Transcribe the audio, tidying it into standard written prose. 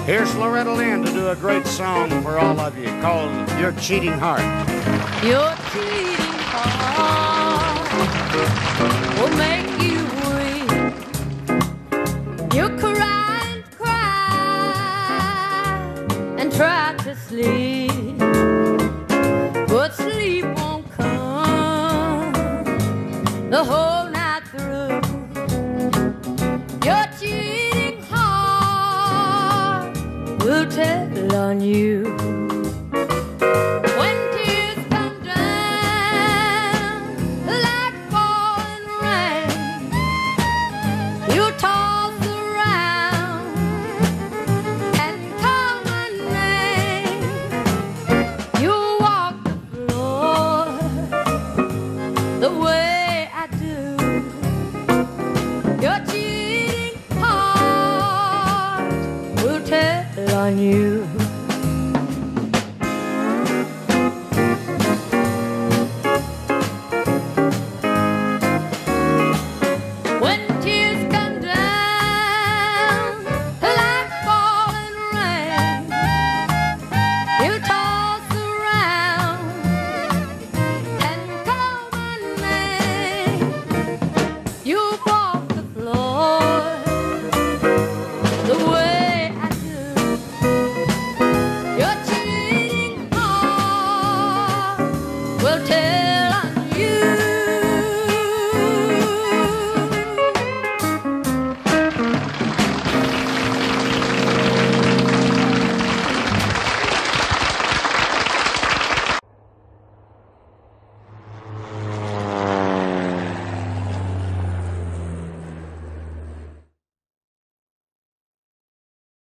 Here's Loretta Lynn to do a great song for all of you called Your Cheating Heart. Your cheating heart will make you weep. You cry and cry and try to sleep, but sleep won't come the whole night through. Your cheating heart will tell on you. When tears come down like falling rain, you toss around and call my name. You walk the floor the way I do. Your cheating heart will tell on you.